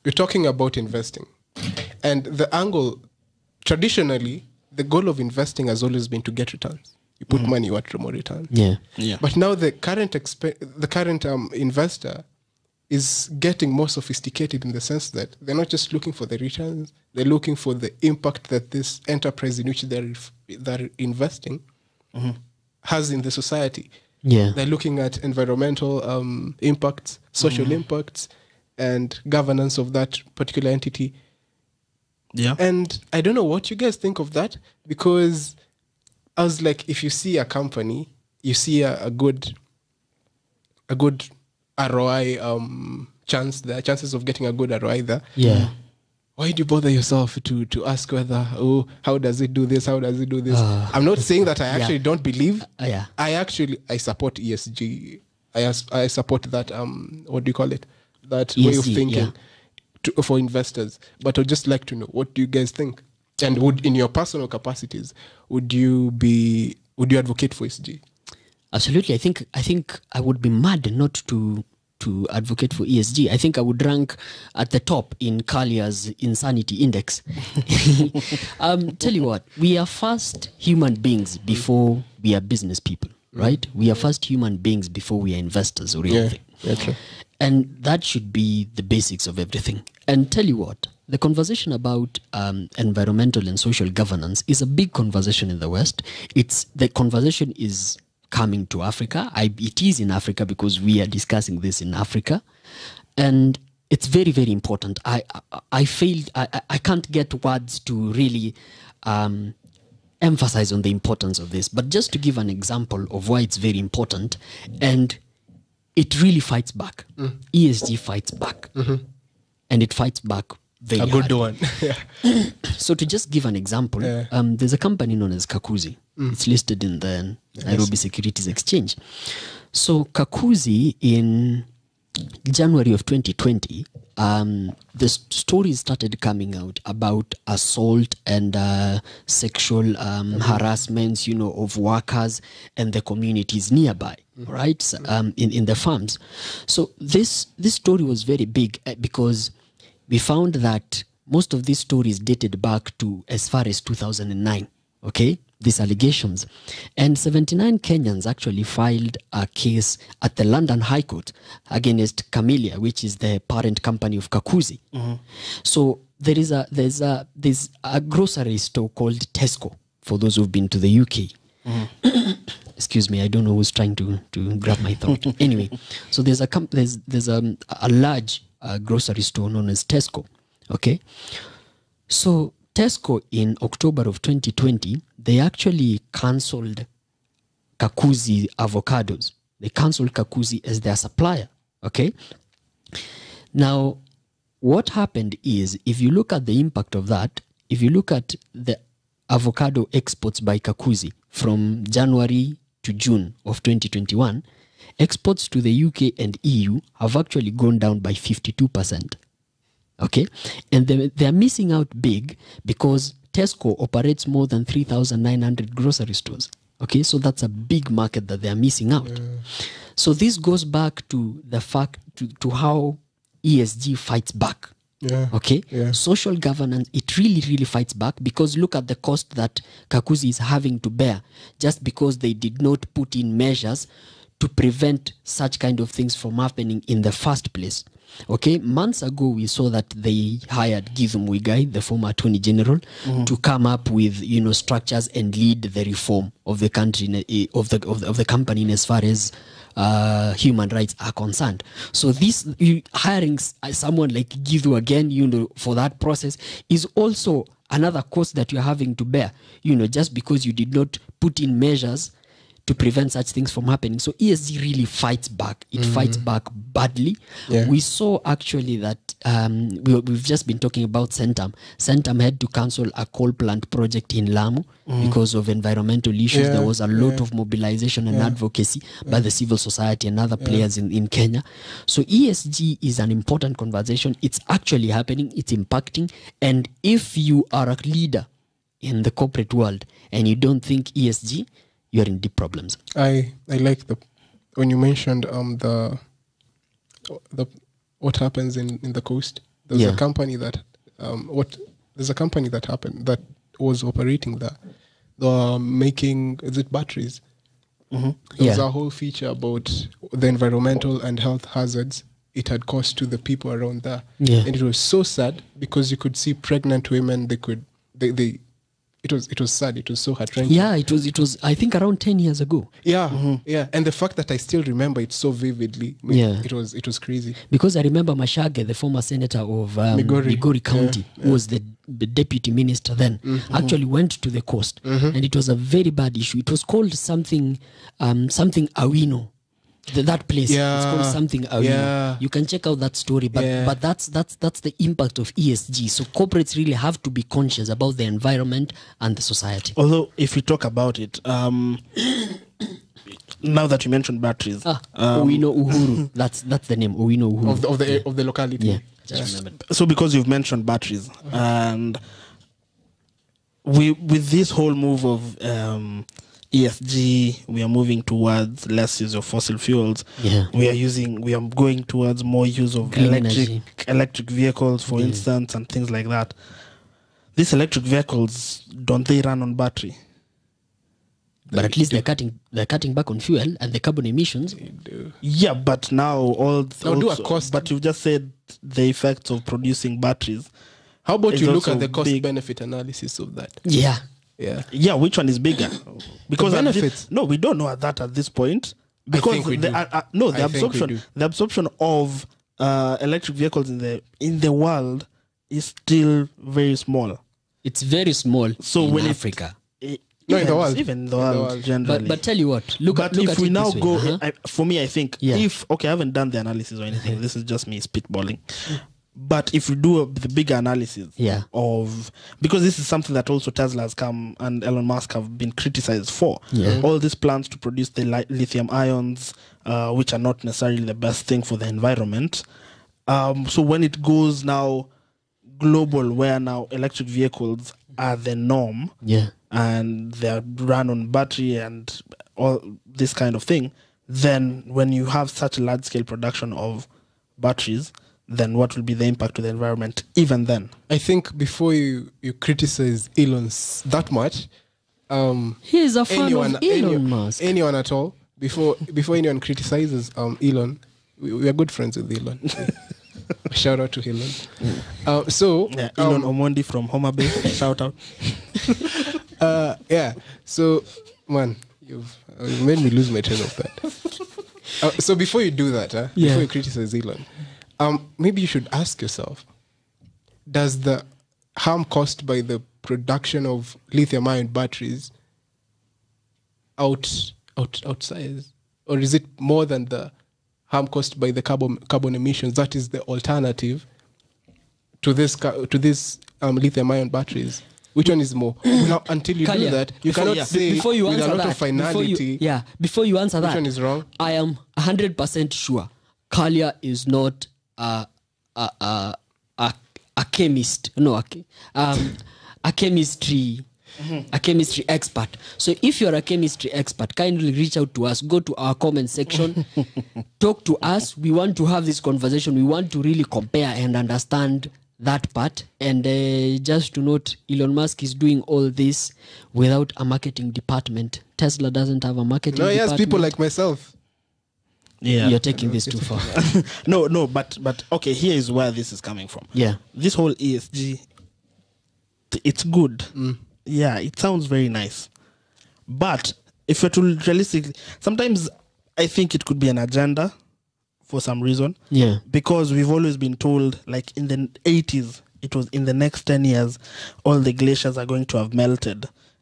we're talking about investing. And the angle, traditionally, the goal of investing has always been to get returns. You put money, you want more return. Yeah. But now the current investor is getting more sophisticated in the sense that they're not just looking for the returns, they're looking for the impact that this enterprise in which they're investing has in the society. Yeah. They're looking at environmental impacts, social impacts, and governance of that particular entity. Yeah. And I don't know what you guys think of that, because I was like, if you see a company, you see a good ROI chance there, chances of getting a good ROI there. Yeah. Why do you bother yourself to ask whether, how does it do this? How does it do this? I'm not saying that I actually don't believe. Yeah. I support ESG. I support that, what do you call it? That ESG, way of thinking for investors. But I'd just like to know, what do you guys think? And would, in your personal capacities, would you advocate for ESG? Absolutely. I think I would be mad not to advocate for ESG. I think I would rank at the top in Collier's Insanity Index. Tell you what, we are first human beings before we are business people, right? We are first human beings before we are investors or anything. Yeah, true. And that should be the basics of everything. And tell you what, the conversation about environmental and social governance is a big conversation in the West. The conversation is coming to Africa. It is in Africa because we are discussing this in Africa. And it's very, very important. I can't get words to really emphasize on the importance of this. But just to give an example of why it's very important, and it really fights back. ESG fights back. And it fights back very hard. A good one. So to just give an example, there's a company known as Kakuzi. It's listed in the Nairobi Securities Exchange. So Kakuzi, in January of 2020, the stories started coming out about assault and sexual harassments, of workers and the communities nearby, right? So, in the farms. So this story was very big because we found that most of these stories dated back to as far as 2009, okay? These allegations. And 79 Kenyans actually filed a case at the London High Court against Camellia, which is the parent company of Kakuzi. So there's a grocery store called Tesco, for those who've been to the UK. Excuse me, I don't know who's trying to grab my throat. Anyway, so there's a large grocery store known as Tesco. Okay, so Tesco in October of 2020, they actually cancelled Kakuzi avocados. They cancelled Kakuzi as their supplier. Okay, now what happened is, if you look at the impact of that, if you look at the avocado exports by Kakuzi from January to June of 2021, exports to the UK and EU have actually gone down by 52%. Okay, and they're missing out big because Tesco operates more than 3,900 grocery stores. Okay, so that's a big market that they're missing out. So this goes back to the fact to how ESG fights back. Okay, social governance, it really, really fights back, because look at the cost that Kakuzi is having to bear just because they did not put in measures to prevent such kind of things from happening in the first place. Okay, months ago we saw that they hired Githu Muigai, the former Attorney General, to come up with structures and lead the reform of the country, of the company, in as far as human rights are concerned. So this hiring someone like Githu again, for that process is also another cost that you're having to bear. Just because you did not put in measures to prevent such things from happening. So ESG really fights back. It fights back badly. We saw actually that we've just been talking about Centum. Centum had to cancel a coal plant project in Lamu because of environmental issues. There was a lot of mobilization and advocacy by the civil society and other players in Kenya. So ESG is an important conversation. It's actually happening. It's impacting. And if you are a leader in the corporate world and you don't think ESG, you're in deep problems. I like when you mentioned the what happens in the coast, There's Yeah. a company that there's a company that happened that was operating there. They were making, is it batteries? There was Yeah. a whole feature about the environmental and health hazards it had caused to the people around there. Yeah. And it was so sad because you could see pregnant women, it was sad. It was so heart-wrenching. Yeah, it was I think around 10 years ago. Yeah, yeah. And the fact that I still remember it so vividly, Yeah. it was crazy. Because I remember Mashage, the former senator of Migori County, who was the deputy minister then, actually went to the coast, and it was a very bad issue. It was called something Awino. That place, it's called something Awino. Yeah. You can check out that story, but that's the impact of ESG. So corporates really have to be conscious about the environment and the society. Although, if we talk about it, now that you mentioned batteries, Owino Uhuru. That's the name, Owino Uhuru. Of the locality. Yeah, just remember. so because you've mentioned batteries, and with this whole move of ESG, we are moving towards less use of fossil fuels. Yeah. We are going towards more use of Green energy. electric vehicles, for instance, and things like that. These electric vehicles, don't they run on battery? But at least they're cutting back on fuel and the carbon emissions. Yeah, but now do a cost. But you've just said the effects of producing batteries. How about It's you look also at the cost big. benefit analysis of that? Yeah. Yeah. Yeah, which one is bigger? Because The at thi- benefits. no, we don't know that at this point. Because think we do. the absorption of electric vehicles in the world is still very small. It's very small So in when Africa. No, in the world. Even in the In the world world. generally. But tell you what, look But at if we it now this way. go, Uh-huh. for me, I think Yeah. I haven't done the analysis or anything. This is just me spitballing. But if we do the bigger analysis Yeah. of, because this is something that also Tesla has come and Elon Musk have been criticized for, Yeah. all these plans to produce the lithium ions, which are not necessarily the best thing for the environment. So when it goes now global, where now electric vehicles are the norm, Yeah. and they're run on battery and all this kind of thing, then when you have such a large scale production of batteries, then what will be the impact to the environment even then? I think before you criticize Elon that much, He is a fan of Elon Musk. anyone at all, before anyone criticizes Elon, we are good friends with Elon. Shout out to Elon. Elon Omondi from Homa Bay, shout out. Yeah. So, man, you've made me lose my train of thought. So before you do that, Yeah. before you criticize Elon, maybe you should ask yourself: does the harm caused by the production of lithium-ion batteries outsize, or is it more than the harm caused by the carbon emissions? That is the alternative to this lithium-ion batteries. Which one is more? Now, until you do Kalia, that, you cannot say before you with answer a lot that, of finality. before you answer that, one is wrong? I am 100% sure Kalia is not a chemist. No, a chemistry. A chemistry expert. So if you're a chemistry expert, kindly reach out to us. Go to our comment section. Talk to us. We want to have this conversation. We want to really compare and understand that part. And just to note, Elon Musk is doing all this without a marketing department. Tesla doesn't have a marketing No, he department. has people like myself. Yeah. You're taking this too far. No, but okay, here is where this is coming from. Yeah. This whole ESG, it's good. Yeah, it sounds very nice. But if we're to realistically, sometimes I think it could be an agenda for some reason. Yeah. Because we've always been told, like in the 80s, it was in the next 10 years, all the glaciers are going to have melted.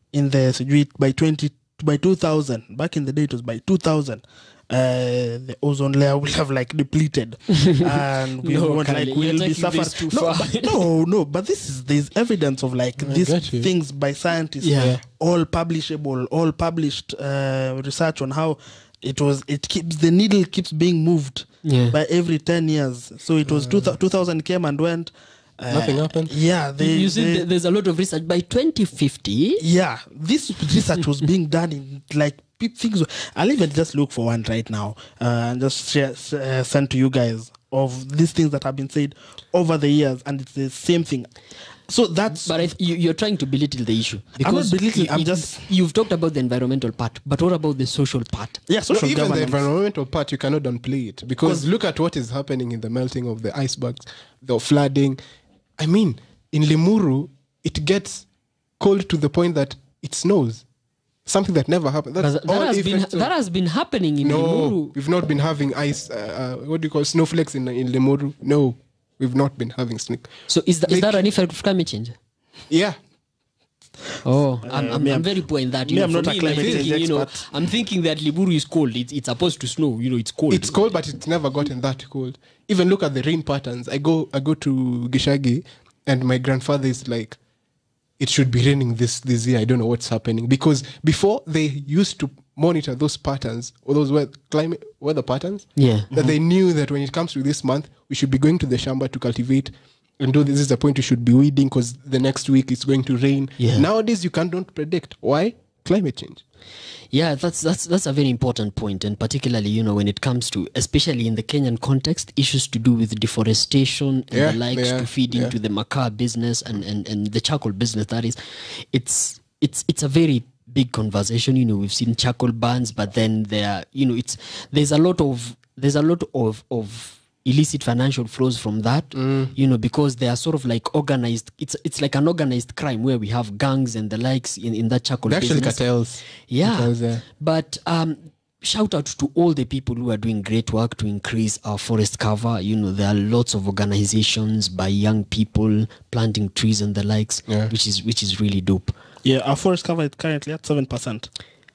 By 2000, back in the day, it was by 2000. The ozone layer will have like depleted, and we No, won't Kylie, we'll you're be taking this suffering. too far. But there's evidence of like these got you. things by scientists, Yeah. all publishable, all published research on how the needle keeps being moved Yeah. by every 10 years. So it was 2000 came and went. Nothing happened? Yeah, You see, there's a lot of research. By 2050, yeah, this research was being done in like things. I'll even just look for one right now and just send to you guys of these things that have been said over the years, and it's the same thing. So that's. But you're trying to belittle the issue. I'm not belittling. I'm just. You've talked about the environmental part, but what about the social part? Yeah, social even governance. the environmental part, you cannot downplay it, because look at what is happening in the melting of the icebergs, the flooding. I mean, in Limuru, it gets cold to the point that it snows. Something that never happened. That's That has been happening in Limuru. We've not been having ice. What do you call snowflakes in Limuru? No, we've not been having snake. So is that an effect of climate change? Yeah. Oh, I'm very poor in that. I'm not a climate change expert. I'm thinking that Limuru is cold. It's supposed to snow. It's cold. It's cold, but it's never gotten that cold. Even look at the rain patterns. I go to Gishagi, and my grandfather is like, it should be raining this year. I don't know what's happening, because before they used to monitor those patterns, or those weather patterns. Yeah. That they knew that when it comes to this month, we should be going to the shamba to cultivate. And though this is the point, you should be weeding because the next week it's going to rain. Yeah. Nowadays, you can't predict. Why? Climate change. Yeah, that's a very important point, and particularly when it comes to, especially in the Kenyan context, issues to do with deforestation and the likes, to feed into the makaa business and the charcoal business. That is, it's a very big conversation. We've seen charcoal bans, but then there's a lot of illicit financial flows from that, because they are sort of like organized. It's like an organized crime where we have gangs and the likes in that charcoal They're actually business. cartels. Yeah. Cartels, But shout out to all the people who are doing great work to increase our forest cover. There are lots of organizations by young people planting trees and the likes, which is really dope. Yeah, our forest cover is currently at 7%.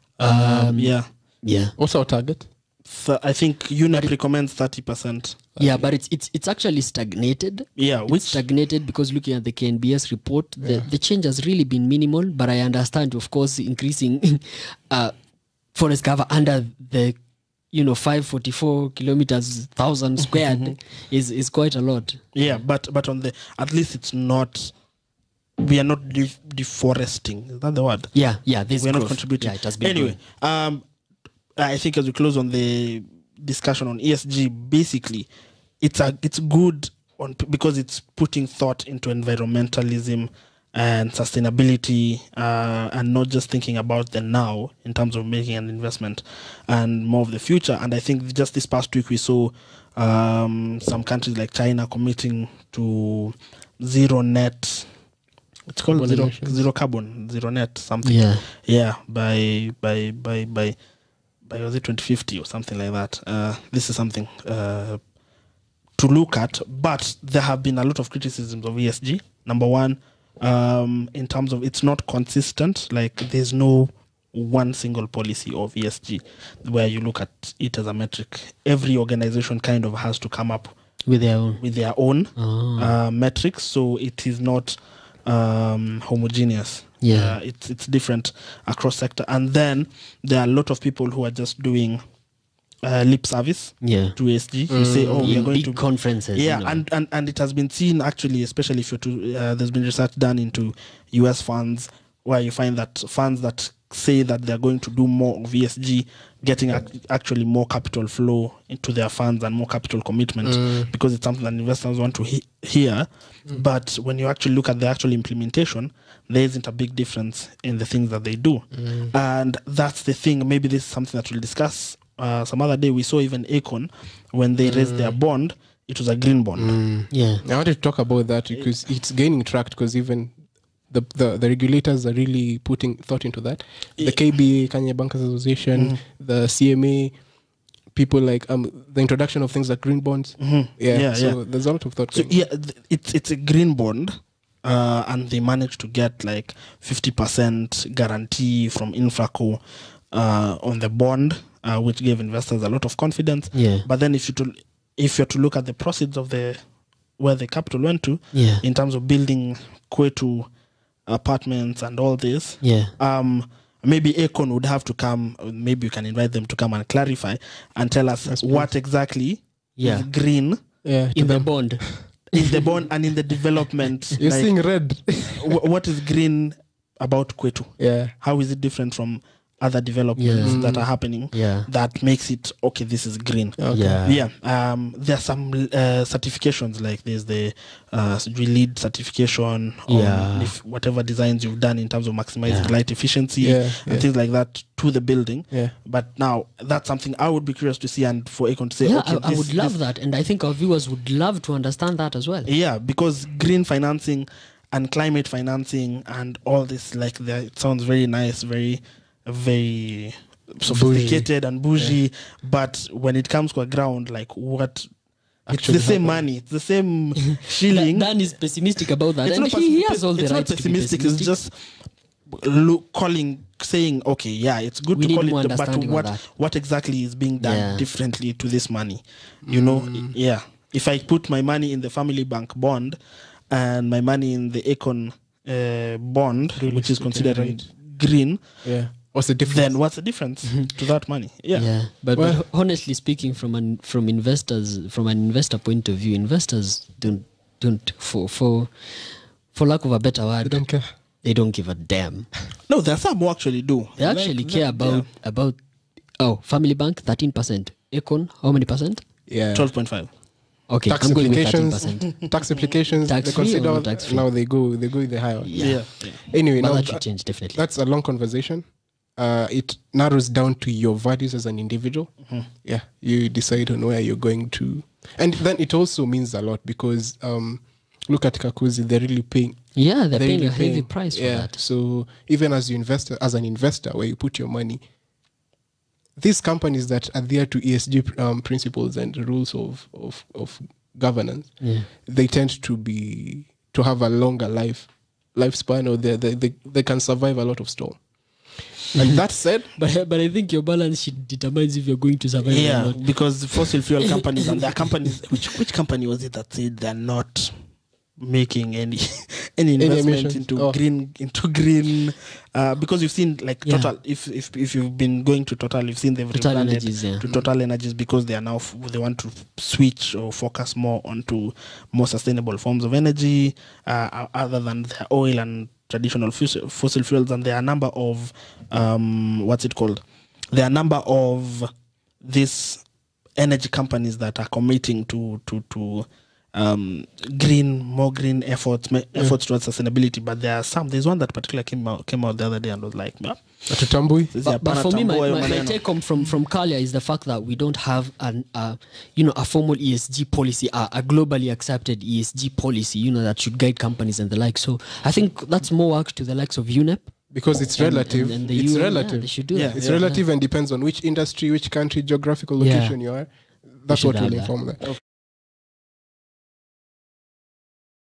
Yeah. What's our target? So I think UNEP recommends 30%. Yeah, but it's actually stagnated. Yeah, it's stagnated because looking at the KNBS report, the change has really been minimal. But I understand, of course, increasing forest cover under the 544 kilometers, 1,000 squared is quite a lot. Yeah, but on the, at least it's not. We are not deforesting. Is that the word? Yeah. We're not contributing. Yeah, it has been anyway. I think as we close on the discussion on ESG, basically, it's good because it's putting thought into environmentalism and sustainability, and not just thinking about the now in terms of making an investment and more of the future. And I think just this past week we saw some countries like China committing to zero net. It's called zero carbon, zero net something. Yeah. By was it 2050 or something like that? This is something to look at. But there have been a lot of criticisms of ESG. Number one, in terms of it's not consistent. Like there's no one single policy of ESG where you look at it as a metric. Every organization kind of has to come up with their own metrics. So it is not homogeneous. Yeah, it's different across sector. And then there are a lot of people who are just doing lip service to ESG. You say, we are going big to conferences. And it has been seen actually, especially if you're there's been research done into US funds where you find that funds that say that they're going to do more of ESG getting actually more capital flow into their funds and more capital commitment because it's something that investors want to hear. But when you actually look at the actual implementation, there isn't a big difference in the things that they do. And that's the thing. Maybe this is something that we'll discuss some other day. We saw even Aecon, when they raised their bond, it was a green bond. Yeah. I wanted to talk about that because it's gaining traction, because even the regulators are really putting thought into that. The KBA, Kenya Bankers Association, the CMA, people like the introduction of things like green bonds. So there's a lot of thought. So it's a green bond, and they managed to get like 50% guarantee from Infraco on the bond, which gave investors a lot of confidence. But then if you're to look at the proceeds of where the capital went to, in terms of building Kwetu apartments and all this, maybe Aecon would have to come. Maybe you can invite them to come and clarify and tell us what exactly is green in the bond. In the bond and in the development. You're seeing red. What is green about Kwetu? Yeah. How is it different from other developments that are happening Yeah. that makes it okay. This is green. Yeah. There are some certifications, like there's the LEED certification Yeah. on whatever designs you've done in terms of maximizing Yeah. light efficiency and things like that to the building. But now that's something I would be curious to see, and for Acorn to say, Yeah, okay, I would love that, and I think our viewers would love to understand that as well. Yeah, because green financing and climate financing and all this, like, it sounds very nice, very sophisticated and bougie, but when it comes to a ground, like, what it's the same money, it's the same shilling. Dan is pessimistic about that, It's and not he has all the it's right not to be pessimistic. pessimistic. It's just saying, okay, yeah, it's good We to need call more it, but understanding of that. what exactly is being done Yeah. differently to this money? You know, yeah. If I put my money in the Family Bank bond and my money in the Acorn bond, which is considered green, What's the difference? then what's the difference to that money? Yeah. But, Well- but honestly speaking, from an investor point of view, investors don't for lack of a better word, I don't care. they don't give a damn. No, there are some who actually do. They actually care about Family Bank 13%, Acorn how many percent? 12.5. Okay, Tax I'm going with implications. 13%. Tax implications. Tax they free or consider not tax free? now they go with the higher one. Yeah. Anyway, But now that should change definitely. that's a long conversation. It narrows down to your values as an individual. Yeah, you decide on where you're going to, and then it also means a lot because look at Kakuzi, they're really paying. Yeah, they're paying really a heavy price for that. So even as an investor, where you put your money, these companies that adhere to ESG principles and rules of governance, they tend to have a longer lifespan, or they can survive a lot of storm. And that said, But I think your balance sheet determines if you're going to survive or Yeah, not. because fossil fuel companies, and their companies, which company was it that said they're not making any investment emissions? into green because you've seen, like, Total, if you've been going to Total, you've seen they've Total rebranded Energies, yeah. to Total Energies because they are now they want to switch or focus more onto more sustainable forms of energy other than the oil and traditional fossil fuels. And there are a number of there are a number of these energy companies that are committing to more green efforts towards sustainability. But there's one that particularly came out the other day and was like, But for me, my take home from Kalia is the fact that we don't have a formal ESG policy, a globally accepted ESG policy, that should guide companies and the like. So I think that's more work to the likes of UNEP. because it's relative. And the It's UN, relative. they should do Yeah, that. It's relative and depends on which industry, which country, geographical location you are. That's should what will have that. inform that.